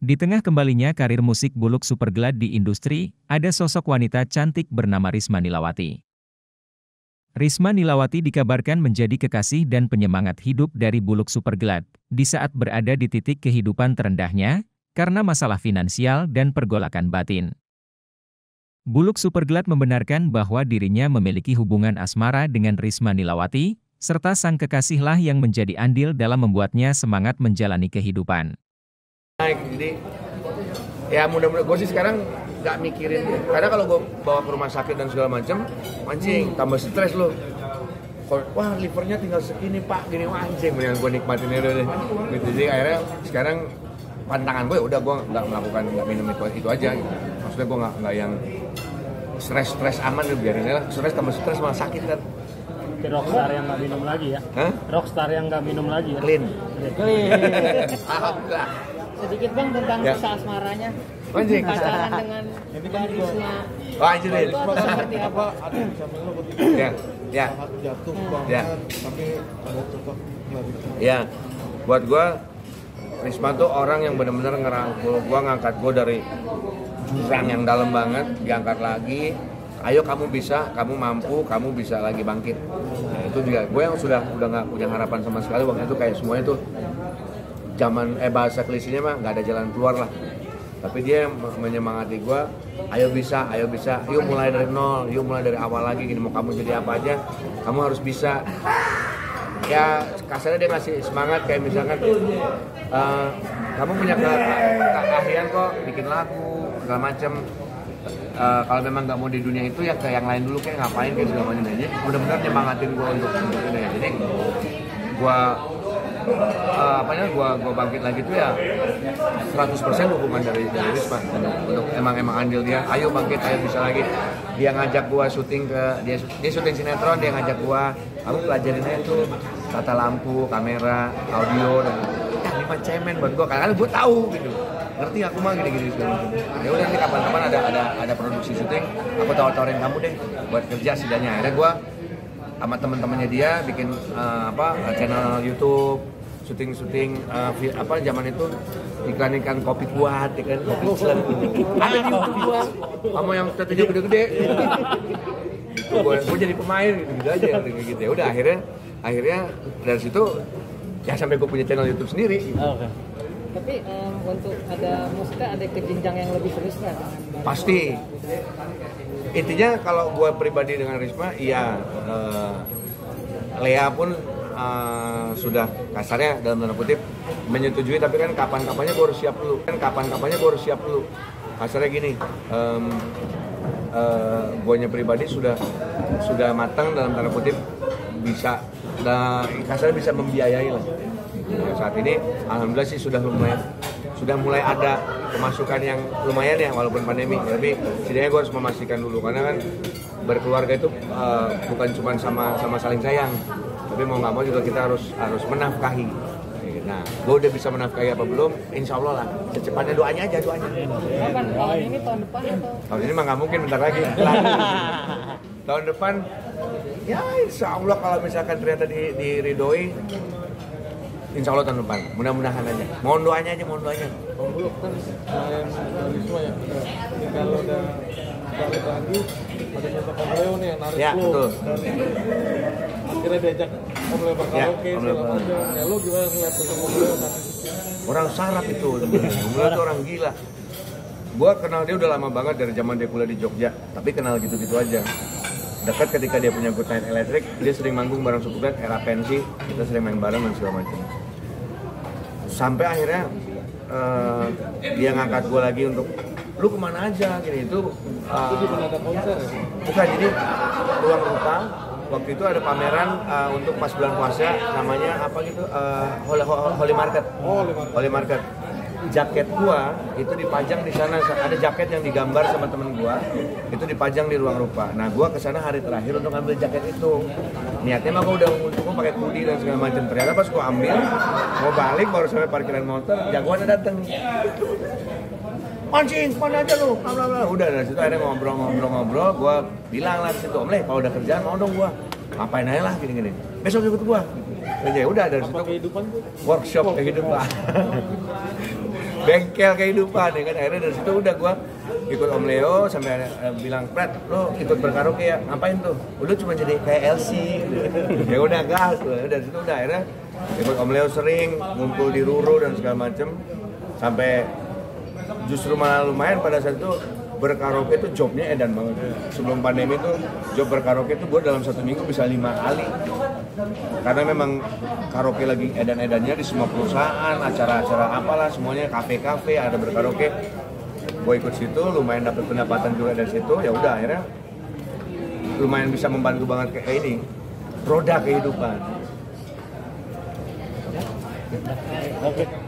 Di tengah kembalinya karir musik Buluk Superglad di industri, ada sosok wanita cantik bernama Risma Nilawati. Risma Nilawati dikabarkan menjadi kekasih dan penyemangat hidup dari Buluk Superglad, di saat berada di titik kehidupan terendahnya, karena masalah finansial dan pergolakan batin. Buluk Superglad membenarkan bahwa dirinya memiliki hubungan asmara dengan Risma Nilawati, serta sang kekasihlah yang menjadi andil dalam membuatnya semangat menjalani kehidupan. Naik, jadi ya mudah-mudahan gue sih sekarang nggak mikirin, karena kalau gue bawa ke rumah sakit dan segala macam, mancing tambah stres loh. Wah livernya tinggal segini pak, gini mancing, mendingan gue nikmatin aja deh. Gitu. Jadi akhirnya sekarang pantangan gue udah gue nggak minum itu aja. Maksudnya gue nggak yang stres aman, biarin aja. Stres tambah stres malah sakit kan. Rockstar yang nggak minum lagi ya? Hah? Rockstar yang nggak minum lagi ya? Clean. Alhamdulillah. Sedikit bang tentang ya. kisah asmaranya. Mancing. Pacaran dengan Mbak Risma. Oh anjir. Itu seperti apa? Ada yang bisa lo ketika Ya. jatuh banget, tapi ada tetap Ya, buat gue Risma tuh orang yang benar-benar ngerangkul gue, ngangkat gue dari jurang yang dalam banget, diangkat lagi. Ayo kamu bisa, kamu mampu, kamu bisa lagi bangkit. Nah, itu juga gue yang udah nggak punya harapan sama sekali waktu itu, kayak semuanya tuh zaman bahasa klisinya mah nggak ada jalan keluar lah. Tapi dia menyemangati gue, ayo bisa, yuk mulai dari nol, yuk mulai dari awal lagi, gini mau kamu jadi apa aja, kamu harus bisa. Ya kasarnya dia ngasih semangat kayak misalkan kamu punya keahlian kok bikin lagu segala macem. Kalau memang nggak mau di dunia itu ya ke yang lain dulu, kayak ngapain kayak segala macam aja. Benar-benar nyemangatin gue untuk ini ya. Jadi gue gue bangkit lagi tuh ya 100% dukungan dari Risma untuk emang andil dia. Ayo bangkit, ayo bisa lagi. Dia ngajak gue syuting dia syuting sinetron, dia ngajak gue, kamu pelajarin aja tuh tata lampu, kamera, audio dan ini mah cemen buat gue, karena gue tahu gitu. Ngerti aku mah gini segala macam. Ya udah nanti kapan-kapan ada produksi syuting, aku tawarin kamu deh buat kerja setidaknya. Akhirnya gue sama teman-temannya dia bikin channel YouTube, syuting zaman itu iklan kopi kuat, iklan kopi celeng. Ada di YouTube gua. Kamu yang tetenya gede-gede. Gue jadi pemain gitu aja kayak gitu. Ya udah akhirnya dari situ ya sampai gue punya channel YouTube sendiri. Oke. Tapi untuk ada musiknya ada kejenjang yang lebih serius nggak? Pasti. Intinya kalau gue pribadi dengan Risma, iya Lea pun sudah kasarnya dalam tanda kutip menyetujui, tapi kan kapan-kapannya gue harus siap dulu. Kasarnya gini, gue pribadi sudah matang dalam tanda kutip, bisa kasarnya bisa membiayai lah. Saat ini alhamdulillah sih sudah mulai ada pemasukan yang lumayan ya, walaupun pandemi, tapi setidaknya gue harus memastikan dulu, karena kan berkeluarga itu bukan cuma sama saling sayang, tapi mau nggak mau juga kita harus menafkahi. Nah, gue udah bisa menafkahi apa belum? Insya Allah lah, secepatnya doanya aja. Kapan? Tahun ini, tahun depan atau? Tahun ini mah nggak mungkin, bentar lagi. Tahun depan, ya Insya Allah kalau misalkan ternyata diridoi, Insya Allah tahun depan, mudah-mudahan aja. Mohon doanya aja. Om Buluk kan selain Risma ya, kalau udah balik lagi ada sosok Om Leo nih yang narik ya, lo. Betul. Dan akhirnya diajak Om Leo berkaraoke segala macam. Ya lo gimana ngeliat sosok Om Leo kan? Orang sarap itu, Om Leo itu orang gila. Gua kenal dia udah lama banget dari zaman dia kuliah di Jogja, tapi kenal gitu-gitu aja. Dekat ketika dia punya Good Night Electric, dia sering manggung bareng Superglad, era pensi, kita sering main bareng dan segala macam. Sampai akhirnya dia ngangkat gue lagi untuk lu kemana aja gini itu Itu di ada konser ya? bukan, jadi Ruang Rupa waktu itu ada pameran untuk pas bulan puasa, namanya apa gitu, Holy Market. Holy Market. Jaket gua itu dipajang di sana, ada jaket yang digambar sama temen gua, itu dipajang di Ruang Rupa. Nah gua kesana hari terakhir untuk ambil jaket itu. Niatnya mah gua udah pakai hoodie dan segala macam. Ternyata pas gua ambil mau balik baru sampai parkiran motor, jagoannya dateng. Mancing, mana aja lu? Udah dari situ akhirnya ngobrol, gua bilang lah di situ, Om Le, kalau udah kerjaan mau dong gua. Ngapain aja lah gini-gini. Besok ikut gua. Ya udah dari situ Kehidupan tuh? workshop kehidupan. bengkel kehidupan ya kan. Akhirnya dari situ udah gue ikut Om Leo sampai bilang, Prat, lo ikut berkaraoke ya? Ngapain tuh? Udah cuma jadi kayak LC ya udah gas. Dari situ udah akhirnya ikut Om Leo sering ngumpul di Ruru dan segala macem, sampai justru malah lumayan pada saat itu berkaraoke itu jobnya edan banget. Sebelum pandemi tuh job berkaraoke itu gue dalam 1 minggu bisa 5 kali, karena memang karaoke lagi edan-edannya di semua perusahaan, acara-acara apalah semuanya, kafe-kafe ada berkaraoke. Gue ikut situ, lumayan dapat pendapatan juga dari situ. Ya udah akhirnya lumayan bisa membantu banget kayak ini, roda kehidupan. Oke.